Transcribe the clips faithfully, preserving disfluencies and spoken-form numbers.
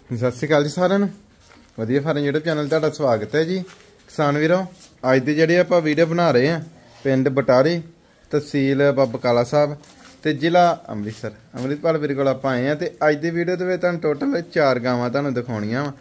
ਸਤਿ ਸ਼੍ਰੀ ਅਕਾਲ ਜੀ ਸਾਰਿਆਂ ਨੂੰ। ਵਧੀਆ ਫਾਰਮ YouTube ਚੈਨਲ ਤੁਹਾਡਾ ਸਵਾਗਤ ਹੈ ਜੀ। ਕਿਸਾਨ ਵੀਰੋ, ਅੱਜ ਦੀ ਜਿਹੜੀ ਆਪਾਂ ਵੀਡੀਓ ਬਣਾ ਰਹੇ ਆ ਪਿੰਡ ਬਟਾਰੀ, ਤਹਿਸੀਲ ਬਕਾਲਾ ਸਾਹਿਬ ਤੇ ਜ਼ਿਲ੍ਹਾ ਅੰਮ੍ਰਿਤਸਰ। ਅੰਮ੍ਰਿਤਪਾਲ ਵੀਰ ਕੋਲ ਆਪਾਂ ਆਏ ਆ ਤੇ ਅੱਜ ਦੀ ਵੀਡੀਓ ਦੇ ਵਿੱਚ ਤੁਹਾਨੂੰ ਟੋਟਲ ਚਾਰ ਗਾਵਾਂ ਤੁਹਾਨੂੰ ਦਿਖਾਉਣੀਆਂ ਵਾ।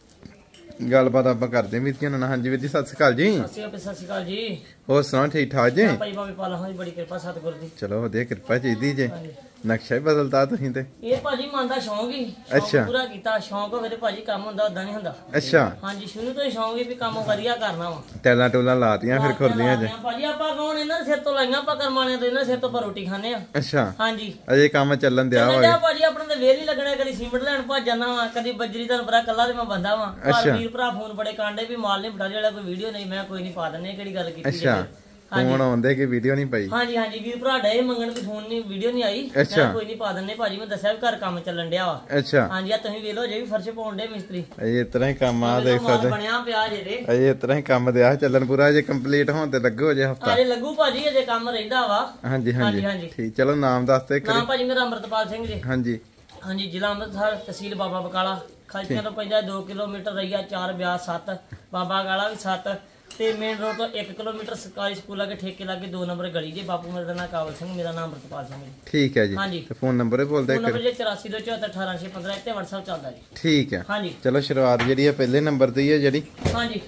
ਗੱਲਬਾਤ ਆਪਾਂ ਕਰਦੇ ਵੀਰ ਜੀ ਉਹਨਾਂ ਨਾਲ। ਹਾਂਜੀ ਵੀਰ ਜੀ, ਸਤਿ ਸ਼੍ਰੀ ਅਕਾਲ ਜੀ। ਸਤਿ ਸ਼੍ਰੀ ਅਕਾਲ ਜੀ। ਹੋਰ ਸੁਣਾਓ, ਠੀਕ ਠਾਕ ਜੀ? ਭਾਈ ਬਾਬੇ ਪਾਲਾ ਹਾਂ, ਬੜੀ ਕਿਰਪਾ ਸਤਿਗੁਰ ਦੀ। ਚਲੋ ਵਧੀਆ, ਕਿਰਪਾ ਚਾਹੀਦੀ ਜੇ। ਨਕਸ਼ਾ ਹੀ ਬਦਲਤਾ ਤੁਸੀਂ ਤੇ। ਇਹ ਭਾਜੀ ਮਨ ਦਾ ਸ਼ੌਂਕ ਹੀ ਅੱਛਾ ਪੂਰਾ ਕੀਤਾ। ਸ਼ੌਂਕ ਹੋਵੇ ਤੇ ਭਾਜੀ ਕੰਮ ਹੁੰਦਾ, ਉਦਾਂ ਨਹੀਂ ਹੁੰਦਾ। ਅੱਛਾ ਹਾਂਜੀ, ਸ਼ੁਰੂ ਤੋਂ ਹੀ ਸ਼ੌਂਕ ਹੀ ਵੀ ਕੰਮ ਵਧੀਆ ਕਰਨਾ ਵਾ। ਟੈਲਾਂ ਟੂਲਾਂ ਲਾਤੀਆਂ ਫਿਰ ਖੁਰਲੀਆਂ ਜੇ? ਭਾਜੀ ਆਪਾਂ ਕੌਣ ਇਹਨਾਂ ਦੇ ਸਿਰ ਤੋਂ ਲਾਈਆਂ, ਆਪਾਂ ਕਰਮਾਣਿਆਂ ਤੋਂ ਇਹਨਾਂ ਦੇ ਸਿਰ ਤੋਂ ਆਪਾਂ ਰੋਟੀ ਖਾਣੇ ਆ। ਅੱਛਾ ਹਾਂਜੀ, ਅਜੇ ਕੰਮ ਚੱਲਣ ਦਿਆ ਵਾ ਭਾਜੀ। ਆਪਣੇ ਤੇ ਵੇਲ ਹੀ ਲੱਗਣਾ, ਕਦੀ ਸੀਮਿੰਟ ਲੈਣ ਭੱਜ ਜਾਣਾ ਵਾ, ਕਦੀ ਬੱਜਰੀ। ਤੁਹਾਨੂੰ ਪਤਾ ਕੱਲਾ ਤੇ ਮੈਂ ਬੰਦਾ ਵਾ। ਪਰ ਵੀਰ ਭਰਾ ਫੋਨ ਬੜੇ ਕਾਂਡੇ ਵੀ ਮਾਲ ਨਹੀਂ ਬਟਾਲੇ ਵਾਲਾ ਕੋਈ ਵੀਡੀਓ ਨਹੀਂ, ਮੈਂ ਕੋਈ ਨਹੀਂ ਪਾ ਦਿੰਨੇ। ਕਿਹੜੀ ਗੱਲ ਕੀਤੀ? ਅੱਛਾ, ਫੋਨ ਆਉਂਦੇ ਕਿ ਵੀਡੀਓ ਨਹੀਂ ਪਈ? ਹਾਂਜੀ ਹਾਂਜੀ, ਵੀਰ ਭਰਾ ਡੇ ਮੰਗਣ ਵੀ ਫੋਨ ਨਹੀਂ, ਵੀਡੀਓ ਨਹੀਂ ਆਈ। ਮੈਂ ਕੋਈ ਨਹੀਂ ਪਾ ਦਿੰਨੇ ਭਾਜੀ। ਮੈਂ ਦੱਸਿਆ ਵੀ ਘਰ ਕੰਮ ਚੱਲਣ ਡਿਆ ਵਾ। ਅੱਛਾ ਹਾਂਜੀ, ਆ ਤੁਸੀਂ ਵੇਖ ਲਓ ਜੇ ਵੀ ਫਰਸ਼ ਪਾਉਣ ਡੇ ਮਿਸਤਰੀ। ਇਹ ਇਤਨਾ ਹੀ ਕੰਮ ਆ, ਦੇਖ ਸਕਦੇ ਬਣਿਆ ਪਿਆ ਜੇ ਦੇ। ਇਹ ਇਤਨਾ ਹੀ ਕੰਮ ਦਿਆ ਚੱਲਣ ਪੂਰਾ। ਜੇ ਕੰਪਲੀਟ ਹੋਣ ਤੇ ਲੱਗੋ ਜੇ ਹਫਤਾ। ਅਜੇ ਲੱਗੂ ਭਾਜੀ, ਅਜੇ ਕੰਮ ਰਹਿੰਦਾ ਵਾ। ਹਾਂਜੀ ਹਾਂਜੀ ਠੀਕ। ਚਲੋ ਨਾਮ ਦੱਸ ਦੇ। ਨਾਮ ਭਾਜੀ ਮੇਰਾ ਅਮਰਤਪਾਲ ਸਿੰਘ ਜੀ। ਹਾਂਜੀ ਹਾਂਜੀ, ਜ਼ਿਲ੍ਹਾ ਅੰਮ੍ਰਿਤਸਰ, ਤਹਿਸੀਲ ਬਾਬਾ ਬਕਾਲਾ। ਖਲਚੀਆਂ ਤੋਂ ਪੈਂਦਾ ਦੋ ਕਿਲੋਮੀਟਰ, ਰਈਆ ਚਾਰ, ਬਿਆਸ ਸੱਤ, ਬਾਬਾ ਗਾਲਾ ਵੀ ਸੱਤ ਤੇ ਮੇਨ ਰੋਡ ਤੋਂ ਇੱਕ ਕਿਲੋਮੀਟਰ ਸਰਕਾਰੀ ਸਕੂਲ ਲਾਗੇ ਠੇਕੇ ਲਾਗੇ ਦੋ ਨੰਬਰ ਗਲੀ ਜੇ। ਬਾਪੂ ਮੇਰਾ ਨਾਮ ਕਾਬਲ ਸਿੰਘ, ਮੇਰਾ ਨਾਮ ਅਮਰਤਪਾਲ ਸਿੰਘ ਜੀ। ਠੀਕ ਹੈ ਜੀ। ਹਾਂਜੀ, ਤੇ ਫੋਨ ਨੰਬਰ ਹੀ ਬੋਲ ਦੇ। ਨੰਬਰ ਜੀ ਚੁਰਾਸੀ ਦੋ ਚੌਹੱਤਰ ਅਠਾਰਾਂ ਛੇ ਪੰਦਰਾਂ ਤੇ WhatsApp ਚੱਲਦਾ ਜੀ। ਠੀਕ ਹੈ। ਹਾਂਜੀ ਚਲੋ ਸ਼ੁਰੂਆਤ ਜਿਹੜੀ ਹੈ ਪਹਿਲੇ ਨੰਬਰ ਤੇ ਹੀ ਹੈ ਜਿਹੜੀ। ਹਾਂਜੀ,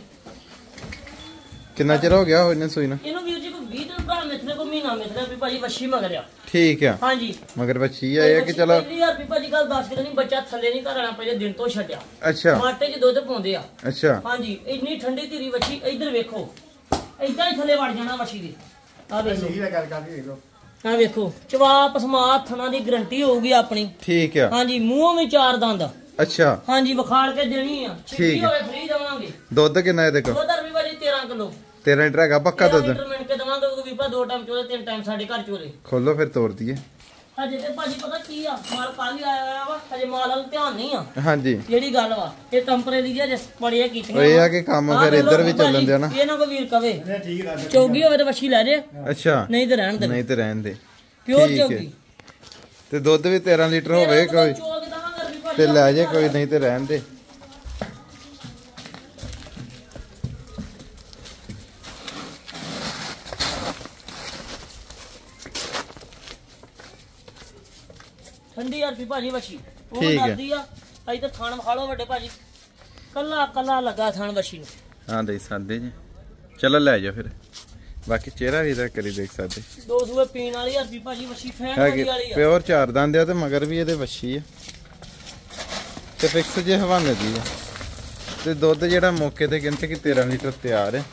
ਕਿੰਨਾ ਚਿਰ ਹੋ ਗਿਆ ਹੋਇਨੇ ਸੂਈ ਨੂੰ? ਇਹਨੂੰ ਵੀਰ ਜੀ ਕੋਈ ਵੀਹ ਦਿਨ ਭਰਾ ਮਿੱਥਲੇ ਕੋ ਮਹੀਨਾ ਮਿੱਥਲੇ ਵੀ ਭਾਜੀ ਵੱਛੀ ਮਗਰ ਆ। ਠੀਕ ਆ। ਹਾਂਜੀ, ਮਗਰ ਵੱਛੀ ਆ ਇਹ ਕਿ ਚਲੋ ਪਹਿਲੀ ਵਾਰ ਵੀ ਭਾਜੀ ਗੱਲ ਦੱਸ ਕੇ ਨਹੀਂ, ਬੱਚਾ ਥੱਲੇ ਨਹੀਂ ਘਰ ਆਣਾ, ਪਹਿਲੇ ਦਿਨ ਤੋਂ ਛੱਡਿਆ। ਅੱਛਾ, ਮਾਟੇ 'ਚ ਦੁੱਧ ਪਾਉਂਦੇ ਆ। ਅੱਛਾ ਹਾਂਜੀ, ਇੰਨੀ ਠੰਡੀ ਧੀਰੀ ਵੱਛੀ। ਇੱਧਰ ਵੇਖੋ, ਏਦਾਂ ਹੀ ਥੱਲੇ ਵੜ ਜਾਣਾ ਵੱਛੀ ਦੀ। ਆ ਵੇਖੋ, ਆ ਵੇਖੋ ਚਵਾਪ ਸਮਾਤ ਥਣਾ ਦੀ ਗਰੰਟੀ ਹੋਊਗੀ ਆਪਣੀ। ਠੀਕ ਆ। ਹਾਂਜੀ, ਮੂੰਹੋਂ ਵੀ ਚਾਰ ਦੰਦ। ਅੱਛਾ ਹਾਂਜੀ, ਵਿਖਾਲ ਕੇ ਦੇਣੀ ਆ। ਛਿੱਟੀ ਹੋਵੇ ਫ੍ਰੀ ਦੇਵਾਂਗੇ। ਦੁੱਧ ਕਿੰਨਾ ਇਹਦੇ ਕੋਲ? ਦੁੱਧ ਵੀ ਭਾਜੀ ਤੇਰਾਂ ਕਿਲੋ। ਤੇਰਾਂ ਲੀਟਰ ਹੈਗਾ ਪੱਕਾ ਦੁੱਧ? ਲੀਟਰ ਮਿੰਟ ਕੇ ਦਵਾਂਗੇ ਵੀ ਪਾ। ਦੋ ਟਾਈਮ ਚੋਲੇ, ਤਿੰਨ ਟਾਈਮ ਸਾਡੇ ਘਰ ਚੋਲੇ। ਖੋਲੋ ਫਿਰ ਤੋੜ ਦਈਏ। ਹਜੇ ਤੇ ਭਾਜੀ ਪਤਾ ਕੀ ਆ, ਮਾਲ ਕੱਲ ਹੀ ਆਇਆ ਹੋਇਆ ਵਾ। ਹਜੇ ਮਾਲ ਵੱਲ ਧਿਆਨ ਨਹੀਂ ਆ। ਹਾਂਜੀ, ਜਿਹੜੀ ਗੱਲ ਵਾ ਇਹ ਟੈਂਪਰੇਰੀ ਜਿਹਾ ਜਿਸ ਪੜੀਆਂ ਕੀਤੀਆਂ। ਇਹ ਆ ਕਿ ਕੰਮ ਫਿਰ ਇੱਧਰ ਵੀ ਚੱਲਣ ਦਿਆ ਨਾ। ਇਹ ਨਾ ਕੋਈ ਵੀਰ ਕਵੇ ਚੌਗੀ ਹੋਵੇ ਤੇ ਵੱਛੀ ਲੈ ਜੇ। ਅੱਛਾ, ਨਹੀਂ ਤੇ ਰਹਿਣ ਦੇ। ਨਹੀਂ ਤੇ ਰਹਿਣ ਦੇ। ਪਿਓਰ ਚੌਗੀ ਤੇ ਦੁੱਧ ਵੀ ਤੇਰਾਂ ਲੀਟਰ ਹੋਵੇ ਕੋਈ ਤੇ ਲੈ ਜੇ, ਕੋਈ ਨਹੀਂ ਤੇ ਰਹਿਣ ਦੇ। ਠੰਡੀ ਯਾਰ ਵੀ ਭਾਜੀ ਵੱਛੀ ਉਹ ਦੱਸਦੀ ਆ। ਅਜੇ ਤਾਂ ਥਣ ਵਿਖਾ ਲਓ ਵੱਡੇ ਭਾਜੀ, ਕੱਲਾ ਕੱਲਾ ਲੱਗਾ ਥਣ ਵੱਛੀ ਨੂੰ। ਹਾਂ ਦੇਖ ਸਕਦੇ ਜੀ। ਚਲੋ ਲੈ ਜਾ ਫਿਰ। ਬਾਕੀ ਚਿਹਰਾ ਵੀ ਇਹਦਾ ਕਰੀ ਦੇਖ ਸਕਦੇ। ਦੋ ਸੂਏ ਪੀਣ ਵਾਲੀ ਯਾਰ ਵੀ ਭਾਜੀ ਵੱਛੀ ਫੈਨ ਵਾਲੀ ਆ। ਪਿਓਰ ਚਾਰ ਦੰਦ ਆ ਤੇ ਮਗਰ ਵੀ ਇਹਦੇ ਵੱਛੀ ਆ ਤੇ ਫਿਕਸ ਜੇ ਹਵਾਨੇ ਦੀ ਆ। ਤੇ ਦੁੱਧ ਜਿਹੜਾ ਮੌਕੇ ਤੇ ਕਹਿੰਦੇ ਕਿ ਤੇਰਾਂ ਲੀਟਰ ਤਿਆਰ ਹੈ।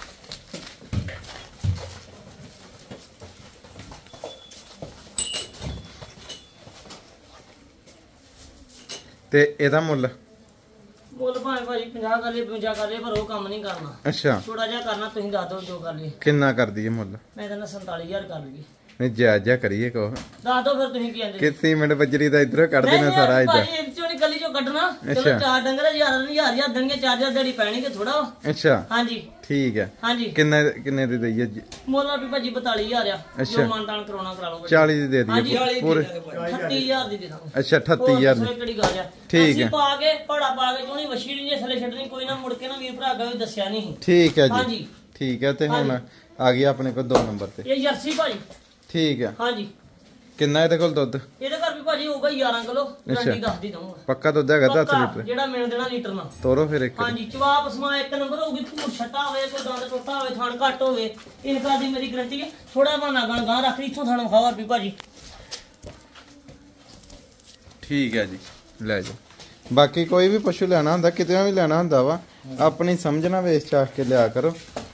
ਤੇ ਇਹਦਾ ਮੁੱਲ ਮੁੱਲ ਭਾਵੇਂ ਭਾਜੀ ਪੰਜਾਹ ਕਰ ਲਏ, ਪਚਵੰਜਾ ਕਰ ਲਏ, ਪਰ ਉਹ ਕੰਮ ਨਹੀਂ ਕਰਨਾ। ਅੱਛਾ, ਥੋੜਾ ਜਿਹਾ ਕਰਨਾ। ਤੁਸੀਂ ਦੱਸ ਦਿਓ ਜੋ ਕਰ ਲਏ। ਕਿੰਨਾ ਕਰਦੀ ਹੈ ਮੁੱਲ? ਮੈਂ ਕਹਿੰਦਾ ਸੰਤਾਲੀ ਹਜ਼ਾਰ ਕਰ ਲਈਏ। ਨਹੀਂ ਜਾਇਜ਼ ਜਿਹਾ ਕਰੀਏ ਕੋ। ਦੱਸ ਦਿਓ ਫਿਰ ਤੁਸੀਂ ਕੀ ਕਹਿੰਦੇ। ਕਿ ਸੀਮੈਂਟ ਬੱਜਰੀ ਦਾ ਇਧਰੋਂ ਕੱਢ ਦੇਣਾ ਸਾਰਾ ਇੱਧਰ। ਭਾਜੀ ਇਹ ਚੋਂ ਗਲੀ ਚੋਂ ਕੱਢਣਾ। ਚਲੋ ਚਾਰ ਡੰਗਰ ਹਜ਼ਾਰ ਹਜ਼ਾਰ ਹਜ਼ਾਰ ਦੇਣਗੇ, ਚਾਰ ਹਜ਼ਾਰ ਦਿਹਾੜੀ ਪੈਣੀ ਕਿ ਥੋੜਾ। ਅੱਛਾ ਹਾਂਜੀ ਠੀਕ ਹੈ। ਹਾਂਜੀ, ਕਿੰਨੇ ਕਿੰਨੇ ਦੀ ਦਈਏ ਜੀ? ਮੁੱਲ ਵੀ ਭਾਜੀ ਬਤਾਲੀ ਹਜ਼ਾਰ ਆ। ਜੋ ਮਾਨਤਾਨ ਕਰਾਉਣਾ ਕਰਾ ਲਓ। ਚਾਲੀ ਦੀ ਦੇ ਦਈਏ ਪੂਰੇ? ਅਠੱਤੀ ਹਜ਼ਾਰ ਦੀ ਦੇ ਦਾਂਗੇ। ਅੱਛਾ, ਅਠੱਤੀ ਹਜ਼ਾਰ ਦੀ। ਕਿਹੜੀ ਗੱਲ ਆ? ਠੀਕ ਹੈ। ਪਾ ਕੇ ਪੜਾ ਪਾ ਕੇ ਚੋਣੀ ਵਸ਼ੀ ਨਹੀਂ ਥੱਲੇ ਛੱਡਣੀ ਕੋਈ ਨਾ। ਮੁੜ ਕੇ ਨਾ ਵੀਰ ਭਰਾ ਗਾ ਵੀ ਦੱਸਿਆ ਨਹੀਂ। ਠੀਕ ਹੈ ਜੀ। ਹਾਂਜੀ ਠੀਕ ਹੈ। ਤੇ ਹੁਣ ਆ ਗਿਆ ਆਪਣੇ ਕੋਲ ਦੋ ਨੰਬਰ ਤੇ ਇਹ ਜਰਸੀ ਭਾਜੀ। ਠੀਕ ਹੈ। ਹਾਂਜੀ, ਕਿੰਨਾ ਇਹਦੇ ਕੋਲ ਦੁੱਧ? ਇਹਦੇ ਘਰ ਵੀ ਭਾਜੀ ਹੋਊਗਾ ਗਿਆਰਾਂ ਕਿਲੋ। ਗਾਰੰਟੀ ਦੱਸਦੀ ਦਊਂਗਾ। ਪੱਕਾ ਦੁੱਧ ਹੈਗਾ ਦਸ ਲੀਟਰ ਜਿਹੜਾ ਮਿਲ ਦੇਣਾ ਲੀਟਰ ਨਾਲ। ਤੋਰੋ ਫਿਰ ਇੱਕ। ਹਾਂਜੀ, ਚਵਾਪ ਸਮਾ ਇੱਕ ਨੰਬਰ ਹੋਊਗੀ। ਭੂਰ ਛੱਟਾ ਹੋਵੇ, ਕੋਈ ਦੰਦ ਟੁੱਟਾ ਹੋਵੇ, ਥਣ ਘੱਟ ਹੋਵੇ, ਇਸ ਗੱਲ ਦੀ ਮੇਰੀ ਗਾਰੰਟੀ ਹੈ। ਥੋੜਾ ਬਹਾਨਾ ਗਾਂ ਗਾਂ ਰੱਖ ਲਈ, ਇੱਥੋਂ ਥਣ ਖਾਵਾ ਵੀ ਭਾਜੀ। ਠੀਕ ਹੈ ਜੀ, ਲੈ ਜਾ। ਬਾਕੀ ਕੋਈ ਵੀ ਪਸ਼ੂ ਲੈਣਾ ਹੁੰਦਾ, ਕਿਤੇ ਵੀ ਲੈਣਾ ਹੁੰਦਾ ਵਾ, ਆਪਣੀ ਸਮਝਣਾ ਵੇਚ ਚਾਖ ਕੇ ਲਿਆ ਕਰੋ।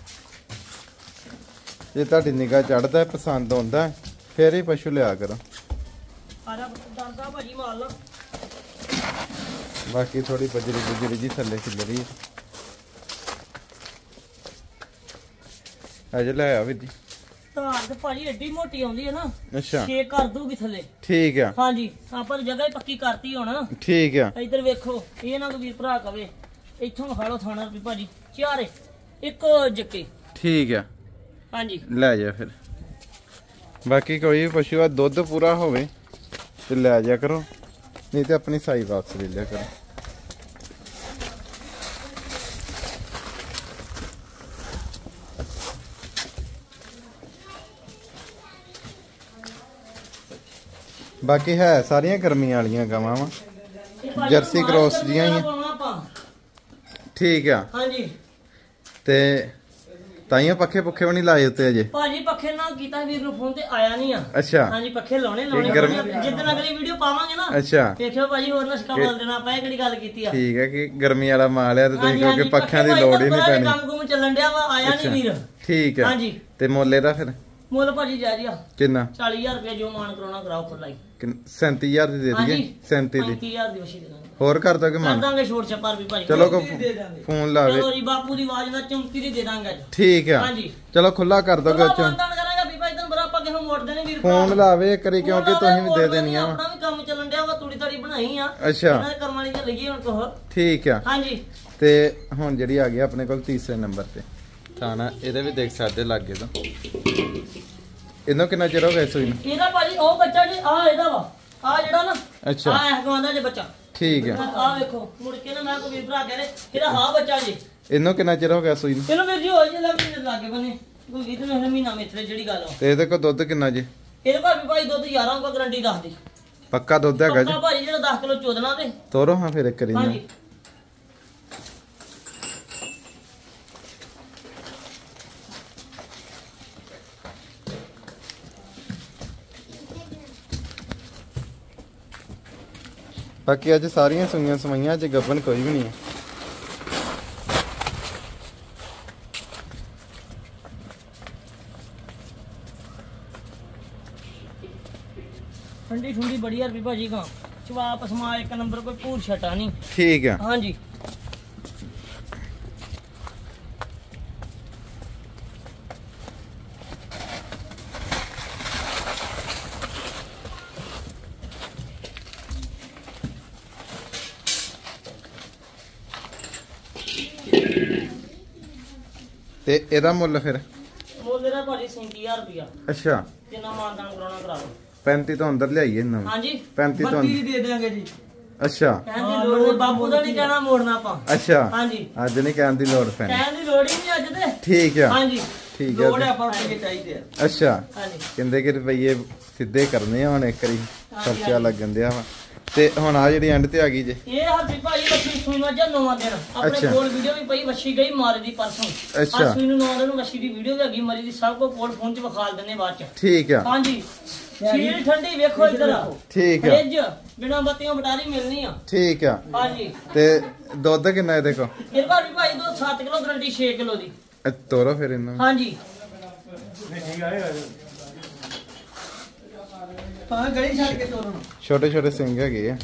ਜੇ ਤੁਹਾਡੀ ਨਿਗਾਹ ਚੜਦਾ, ਪਸੰਦ ਆਉਂਦਾ, ਫੇਰ ਹੀ ਪਸ਼ੂ ਲਿਆ ਕਰੋ। ਬਾਕੀ ਥੋੜੀ ਬਜਰੀ ਬਜਰੀ ਜੀ ਥੱਲੇ ਖਿਲਰੀ ਅਜੇ ਲੈ ਆ ਵੀ ਜੀ। ਧਾਰ ਤੇ ਭਾਜੀ ਏਡੀ ਮੋਟੀ ਆਉਂਦੀ ਹੈ ਨਾ। ਅੱਛਾ, ਛੇ ਕਰ ਦੂਗੀ ਥੱਲੇ। ਠੀਕ ਆ। ਹਾਂਜੀ, ਆਪਾਂ ਜਗ੍ਹਾ ਹੀ ਪੱਕੀ ਕਰਤੀ ਹੁਣ। ਠੀਕ ਆ। ਇੱਧਰ ਵੇਖੋ, ਇਹ ਨਾ ਕੋਈ ਵੀਰ ਭਰਾ ਕਵੇ ਇੱਥੋਂ ਵਿਖਾ ਲਓ ਥਾਣਾ ਵੀ ਭਾਜੀ ਚਾਰੇ ਇੱਕੋ ਜੱਕੇ। ਠੀਕ ਆ। ਹਾਂਜੀ, ਲੈ ਜਾ ਫਿਰ। ਬਾਕੀ ਕੋਈ ਵੀ ਪਸ਼ੂ ਆ ਦੁੱਧ ਪੂਰਾ ਹੋਵੇ ਤੇ ਲੈ ਜਾ ਕਰੋ, ਨਹੀਂ ਤੇ ਆਪਣੀ ਸਾਈ ਵਾਪਸ ਲੈ ਲਿਆ ਕਰੋ। ਬਾਕੀ ਹੈ ਸਾਰੀਆਂ ਗਰਮੀਆਂ ਵਾਲੀਆਂ ਗਾਵਾਂ ਵਾ ਜਰਸੀ ਕ੍ਰੋਸ ਦੀਆਂ ਹੀ ਠੀਕ ਆ ਹਾਂਜੀ ਤੇ ਤਾਈਆਂ ਪੱਖੇ ਪੁੱਖੇ ਵੀ ਨਹੀਂ ਲਾਏ ਉੱਤੇ ਅਜੇ ਭਾਜੀ ਪੱਖੇ ਨਾਲ ਕੀਤਾ ਵੀਰ ਨੂੰ ਫੋਨ ਤੇ ਆਇਆ ਨਹੀਂ ਆ ਅੱਛਾ ਹਾਂਜੀ ਪੱਖੇ ਲਾਉਣੇ ਲਾਉਣੇ ਜਿੱਦਣ ਅਗਲੀ ਵੀਡੀਓ ਪਾਵਾਂਗੇ ਨਾ ਅੱਛਾ ਦੇਖਿਓ ਭਾਜੀ ਹੋਰ ਨਾ ਸ਼ਿਕਾ ਬੋਲ ਦੇਣਾ ਆਪਾਂ ਇਹ ਕਿਹੜੀ ਗੱਲ ਕੀਤੀ ਆ ਠੀਕ ਹੈ ਕਿ ਗਰਮੀ ਵਾਲਾ ਮਾਲ ਆ ਤੇ ਤੁਸੀਂ ਕਿਉਂਕਿ ਪੱਖਿਆਂ ਦੀ ਲੋੜ ਹੀ ਨਹੀਂ ਪੈਣੀ ਕੰਮ ਕੁਮ ਚੱਲਣ ਡਿਆ ਵਾ ਆਇਆ ਨਹੀਂ ਵੀਰ ਠੀਕ ਹੈ ਹਾਂਜੀ ਤੇ ਮੁੱਲ ਇਹਦਾ ਫਿਰ ਮੁੱਲ ਭਾਜੀ ਜਾਇਜ਼ ਆ ਕਿੰਨਾ ਚਾਲੀ ਹਜ਼ਾਰ ਰੁਪਏ ਜੋ ਮਾਨ ਕਰਾਉਣਾ ਕਰਾਓ ਖੁੱਲਾਈ ਸੈਂਤੀ ਹਜ਼ਾਰ ਦੀ ਦੇ ਦਈਏ ਸੈਂਤੀ ਦੀ ਪੈਂਤੀ ਹਜ਼ਾਰ ਦੀ ਵਸ਼ੀ ਦੇ ਦਾਂਗੇ ਹੋਰ ਕਰ ਦੋਗੇ ਕਰ ਮਾਨ ਦਾਂਗੇ ਛੋਟ ਛੱਪਰ ਵੀ ਭਾਜੀ ਚਲੋ ਕੋ ਫੋਨ ਲਾਵੇ ਚਲੋ ਜੀ ਬਾਪੂ ਦੀ ਆਵਾਜ਼ ਨਾਲ ਚੌਂਤੀ ਦੀ ਦੇ ਦਾਂਗੇ ਅੱਜ ਠੀਕ ਆ ਹਾਂਜੀ ਚਲੋ ਖੁੱਲਾ ਕਰ ਦੋਗੇ ਚੋ ਮਾਨਦਾਨ ਕਰਾਂਗਾ ਵੀ ਭਾਈ ਤੈਨੂੰ ਬੜਾ ਆਪਾਂ ਕਿਹਨੂੰ ਮੋੜ ਦੇਣੇ ਵੀਰ ਫੋਨ ਲਾਵੇ ਕਰੀ ਕਿਉਂਕਿ ਤੁਸੀਂ ਵੀ ਦੇ ਦੇਣੀਆਂ ਆਪਣਾ ਵੀ ਕੰਮ ਚੱਲਣ ਡਿਆ ਵਾ ਤੂੜੀ ਤਾੜੀ ਬਣਾਈ ਆ ਅੱਛਾ ਇਹਨਾਂ ਦੇ ਕਰਮਾਂ ਵਾਲੀ ਤੇ ਲੱਗੀ ਹੁਣ ਕੋਹ ਠੀਕ ਆ ਹਾਂਜੀ ਤੇ ਹੁਣ ਜਿਹੜੀ ਆ ਗਈ ਆਪਣੇ ਕੋਲ ਤੀਸਰੇ ਨੰਬਰ ਤੇ ਥਾਣਾ ਇਹਦੇ ਵੀ ਦੇਖ ਸਕਦੇ ਲੱਗੇ ਤਾਂ ਇਹਨੂੰ ਕਿੰਨਾ ਚਿਰ ਹੋ ਗਿਆ ਸੂਈ ਨੂੰ ਇਹਦਾ ਭਾਜੀ ਉਹ ਬੱਚਾ ਜੀ ਆ ਇਹਦਾ ਵਾ ਆ ਜਿਹੜਾ ਨਾ ਅੱਛਾ ਆ ਇਹ ਗਵਾਂਦਾ ਜੇ ਬੱਚਾ ਠੀਕ ਹੈ ਆ ਵੇਖੋ ਮੁੜ ਕੇ ਨਾ ਮੈਂ ਕੋਈ ਵੀਰ ਭਰਾ ਕਹਿੰਦੇ ਇਹਦਾ ਹਾਂ ਬੱਚਾ ਜੀ ਇਹਨੂੰ ਕਿੰਨਾ ਚਿਰ ਹੋ ਗਿਆ ਸੂਈ ਨੂੰ ਇਹਨੂੰ ਵੀਰ ਜੀ ਹੋਈ ਜੇ ਲੱਗੇ ਲੱਗੇ ਬਨੇ ਕੋਈ ਵੀਰ ਨੂੰ ਮਹੀਨਾ ਮੇਤਰੇ ਜਿਹੜੀ ਗੱਲ ਆ ਤੇ ਇਹਦੇ ਕੋਲ ਦੁੱਧ ਕਿੰਨਾ ਜੀ ਇਹਦੇ ਭਾਵੇਂ ਭਾਈ ਦੁੱਧ ਗਿਆਰਾਂ ਕੋ ਗਰੰਟੀ ਦੱਸ ਦੀ ਪੱਕਾ ਦੁੱਧ ਹੈਗਾ ਜੀ ਪੱਕਾ ਭਾਜੀ ਜਿਹੜਾ ਦਸ ਕਿਲੋ ਚੋਦਣਾ ਤੇ ਤੋਰੋ ਹਾਂ ਫਿਰ ਇੱਕ ਕਰੀ ਨਾ ਹਾਂਜੀ ਬਾਕੀ ਅੱਜ ਸਾਰੀਆਂ ਸੂਈਆਂ ਸਮਾਈਆਂ ਅੱਜ ਗੱਬਨ ਕੋਈ ਵੀ ਨਹੀਂ ਹੈ ਠੰਡੀ ਠੰਡੀ ਬੜੀ ਹਰਪੀ ਭਾਜੀ ਕਾਂ ਚਵਾਪ ਸਮਾ ਇੱਕ ਨੰਬਰ ਕੋਈ ਭੂਰ ਛਟਾ ਨਹੀਂ ਠੀਕ ਆ ਹਾਂਜੀ ਤੇ ਇਹਦਾ ਮੁੱਲ ਫਿਰ ਮੁੱਲ ਇਹਦਾ ਭਾਜੀ ਸੈਂਤੀ ਹਜ਼ਾਰ ਰੁਪਿਆ ਅੱਛਾ ਜਿੰਨਾ ਮਾਨਦਾਨ ਕਰਾਉਣਾ ਕਰਾ ਲਓ ਪੈਂਤੀ ਤੋਂ ਅੰਦਰ ਲਿਆਈਏ ਇਹਨਾਂ ਹਾਂਜੀ ਪੈਂਤੀ ਤੋਂ ਬੱਤੀ ਦੀ ਦੇ ਦਾਂਗੇ ਜੀ ਅੱਛਾ ਕਹਿਣ ਦੀ ਲੋੜ ਨਹੀਂ ਬਾਪੂ ਦਾ ਨਹੀਂ ਕਹਿਣਾ ਮੋੜਨਾ ਆਪਾਂ ਅੱਛਾ ਹਾਂਜੀ ਅੱਜ ਨਹੀਂ ਕਹਿਣ ਦੀ ਲੋੜ ਪੈਣੀ ਕਹਿਣ ਦੀ ਲੋੜ ਹੀ ਨਹੀਂ ਅੱਜ ਤੇ ਠੀਕ ਆ ਹਾਂਜੀ ਠੀਕ ਆ ਲੋੜ ਆਪਾਂ ਨੂੰ ਚਾਹੀਦੇ ਆ ਅੱਛਾ ਹਾਂਜੀ ਕਹਿੰਦੇ ਕਿ ਰੁਪਈਏ ਸਿੱਧੇ ਕਰਨੇ ਆ ਹੁਣ ਇੱਕ ਵਾਰੀ ਖਰਚਾ ਲੱਗਣ ਦਿਆ ਵਾ ਤੇ ਹੁਣ ਆ ਜਿਹੜੀ ਐਂਡ ਤੇ ਆ ਗਈ ਜੇ ਇਹ ਹਰਪੀ ਭਾਈ ਬੱਚੀ ਸੂਈ ਨੂੰ ਅੱਜ ਨੌਵਾਂ ਦਿਨ ਆਪਣੇ ਕੋਲ ਵੀਡੀਓ ਵੀ ਪਈ ਵੱਛੀ ਗਈ ਮਾਰੇ ਦੀ ਪਰਸੋਂ ਅੱਛਾ ਆ ਸੂਈ ਨੂੰ ਨੌਵਾਂ ਦਿਨ ਨੂੰ ਵੱਛੀ ਦੀ ਵੀਡੀਓ ਵੀ ਹੈਗੀ ਮਰੀ ਦੀ ਸਭ ਕੋ ਕੋਲ ਫੋਨ 'ਚ ਵਿਖਾਲ ਦਿੰਨੇ ਬਾਅਦ 'ਚ ਠੀਕ ਆ ਹਾਂਜੀ ਸੀਲ ਠੰਡੀ ਵੇਖੋ ਇੱਧਰ ਠੀਕ ਆ ਫ੍ਰਿਜ ਬਿਨਾ ਬੱਤੀਆਂ ਬਟਾਰੀ ਮਿਲਣੀ ਆ ਠੀਕ ਆ ਹਾਂਜੀ ਤੇ ਦੁੱਧ ਕਿੰਨਾ ਇਹਦੇ ਕੋ ਇਹ ਭਾਈ ਭਾਈ ਦੋ ਸੱਤ ਕਿਲੋ ਗਰੰਟੀ ਛੇ ਕਿਲੋ ਦੀ ਇਹ ਤੋਰੋ ਫਿਰ ਇਹਨਾਂ ਨੂੰ। ਹਾਂਜੀ ਹਾਂ ਗਲੀ ਛੱਡ ਕੇ ਤੋਰਨ ਛੋਟੇ ਛੋਟੇ ਸਿੰਘ ਹੈਗੇ ਆ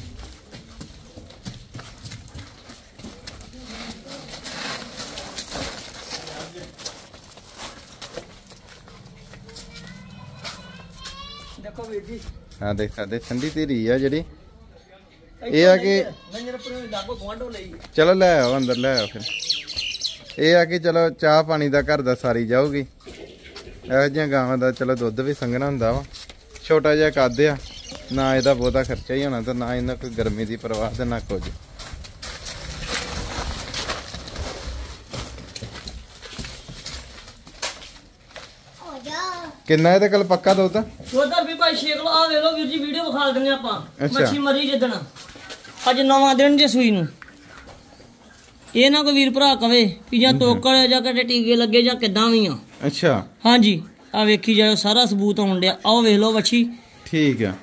ਦੇਖੋ ਵੀਰ ਜੀ ਹਾਂ ਦੇਖ ਸਕਦੇ ਠੰਡੀ ਧੀਰੀ ਆ ਜਿਹੜੀ ਇਹ ਆ ਕਿ ਨੰਜਰ ਪੁਰੇ ਲਾਗੋ ਗਵਾਂਢੋਂ ਲਈ ਚਲੋ ਲੈ ਆਓ ਅੰਦਰ ਲੈ ਆਓ ਫਿਰ ਇਹ ਆ ਕਿ ਚਲੋ ਚਾਹ ਪਾਣੀ ਦਾ ਘਰ ਦਾ ਸਾਰੀ ਜਾਊਗੀ ਇਹੋ ਜਿਹੀਆਂ ਗਾਵਾਂ ਦਾ ਚਲੋ ਦੁੱਧ ਵੀ ਸੰਘਣਾ ਹੁੰਦਾ ਵਾ ਛੋਟਾ ਜਿਹਾ ਕੱਦ ਆ ਨਾ ਇਹਦਾ ਬਹੁਤਾ ਖਰਚਾ ਹੀ ਹੋਣਾ ਤੇ ਨਾ ਇਹਨਾਂ ਕੋਈ ਗਰਮੀ ਦੀ ਪਰਵਾਹ ਤੇ ਨਾ ਕੁਝ ਕਿੰਨਾ ਇਹਦੇ ਕੋਲ ਪੱਕਾ ਦੁੱਧ ਉਧਰ ਵੀ ਭਾਈ ਛੇ ਕਿਲੋ ਆ ਵੇਖ ਲਓ ਵੀਰ ਜੀ ਵੀਡੀਓ ਵਿਖਾ ਦਿੰਨੇ ਆਪਾਂ ਅੱਛਾ। ਮੱਛੀ ਮਰੀ ਜਿੱਦਣ ਅੱਜ ਨਵਾਂ ਦਿਨ ਜੇ ਸੂਈ ਨੂੰ ਇਹ ਨਾ ਕੋਈ ਵੀਰ ਭਰਾ ਕਵੇ ਕਿ ਜਾਂ ਤੋਕੜ ਜਾਂ ਕਦੇ ਟੀਕੇ ਲੱਗੇ ਜਾਂ ਕਿੱਦਾਂ ਵੀ ਆ ਅੱਛਾ ਹਾਂਜੀ ਆ ਵੇਖੀ ਜਾਓ ਸਾਰਾ ਸਬੂਤ ਆਉਣ ਡਿਆ ਆਓ ਵੇਖ ਲਓ ਵੱਛੀ ਠੀਕ ਆ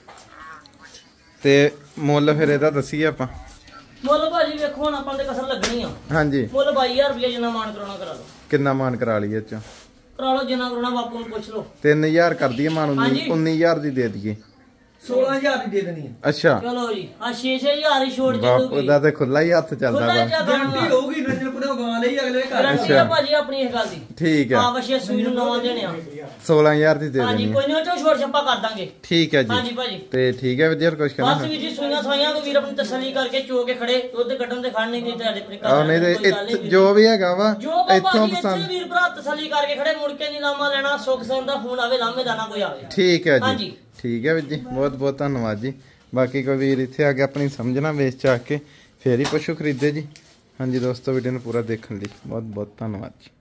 ਤੇ ਮੁੱਲ ਫਿਰ ਇਹਦਾ ਦੱਸੀਏ ਆਪਾਂ ਮੁੱਲ ਭਾਜੀ ਵੇਖੋ ਹੁਣ ਆਪਾਂ ਤੇ ਕਸਰ ਲੱਗਣੀ ਆ ਹਾਂਜੀ ਮੁੱਲ ਬਾਈ ਹਜ਼ਾਰ ਰੁਪਏ ਜਿੰਨਾ ਮਾਨ ਕਰਾਉਣਾ ਕਰਾ ਲਓ ਕਿੰਨਾ ਮਾਨ ਕਰਾ ਲਈਏ ਚ ਕਰਾ ਲਓ ਜਿੰਨਾ ਕਰਾਉਣਾ ਬਾਪੂ ਨੂੰ ਪੁੱਛ ਲਓ ਤਿੰਨ ਹਜ਼ਾਰ ਕਰ ਦਈਏ ਮਾਨ ਹਾਂਜੀ। ਉੱਨੀ ਹਜ਼ਾਰ ਦੀ ਦੇ ਦਈਏ ਸੋਲਾਂ ਹਜ਼ਾਰ ਦੀ ਦੇ ਦੇਣੀ ਹੈ ਅੱਛਾ ਚਲੋ ਜੀ ਆ ਛੇ ਛੇ ਹਜ਼ਾਰ ਹੀ ਛੋੜ ਬਾਪੂ ਚੱਲੂਗੀ ਦਾ ਤੇ ਖੁੱਲਾ ਹੀ ਹੱਥ ਚੱਲਦਾ ਵਾ ਗਾਰੰਟੀ ਹੋਊਗੀ ਨੰਜਰ ਪੁਰੇ ਗਾਂ ਲਈ ਅਗਲੇ ਘਰ ਗਰੰਟੀ ਆ ਭਾਜੀ ਆਪਣੀ ਇਸ ਗੱਲ ਦੀ ਠੀਕ ਆ ਆ ਵਸ਼ੇ ਸੂਈ ਨੂੰ ਨਵਾਂ ਦੇਣੇ ਆ ਸੋਲਾਂ ਹਜ਼ਾਰ ਦੀ ਦੇ ਹਾਂਜੀ ਦੇਣੀ ਕੋਈ ਨਹੀਂ ਉਹ ਚੋਂ ਛੋੜ ਛੱਪਾ ਕਰ ਦਾਂਗੇ ਠੀਕ ਹੈ ਹਾਂਜੀ ਜੀ ਭਾਜੀ ਤੇ ਠੀਕ ਹੈ ਵਿਦਿਆਰ ਕੁਛ ਬਸ ਕਹਿਣਾ ਵੀ ਜੀ ਸੂਈਆਂ ਸਵਾਈਆਂ ਕੋ ਵੀਰ ਆਪਣੀ ਤਸੱਲੀ ਕਰਕੇ ਚੋ ਕੇ ਖੜੇ ਦੁੱਧ ਕੱਢਣ ਤੇ ਖੜ ਨਹੀਂ ਦੇ ਤੁਹਾਡੇ ਆਪਣੇ ਆਹ ਨਹੀਂ ਤੇ ਇੱਥ- ਜੋ ਵੀ ਹੈਗਾ ਵਾ ਜੋ ਕੋ ਇੱਥੋਂ ਭਾਜੀ ਇੱਥੇ ਪਸੰਦ ਵੀਰ ਭਰਾ ਤਸੱਲੀ ਕਰਕੇ ਖੜੇ ਮੁੜ ਕੇ ਨਹੀਂ ਲਾਮਾ ਲੈਣਾ ਸੁੱਖ ਸੈਨ ਦਾ ਫੋਨ ਆਵੇ ਲਾਮੇ ਦਾ ਨਾ ਕੋਈ ਆਵੇ ਠੀਕ ਹੈ ਜੀ ਹਾਂਜੀ। ਠੀਕ ਹੈ ਵੀਰ ਜੀ ਬਹੁਤ ਬਹੁਤ ਧੰਨਵਾਦ ਜੀ ਬਾਕੀ ਕੋਈ ਵੀਰ ਇੱਥੇ ਆ ਕੇ ਆਪਣੀ ਸਮਝਣਾ ਵੇਚ ਚਾ ਕੇ ਫੇਰ ਹੀ ਪਸ਼ੂ ਖਰੀਦੇ ਜੀ ਹਾਂਜੀ ਦੋਸਤੋ ਵੀਡੀਓ ਨੂੰ ਪੂਰਾ ਦੇਖਣ ਲਈ ਬਹੁਤ ਬਹੁਤ ਧੰਨਵਾਦ ਜੀ।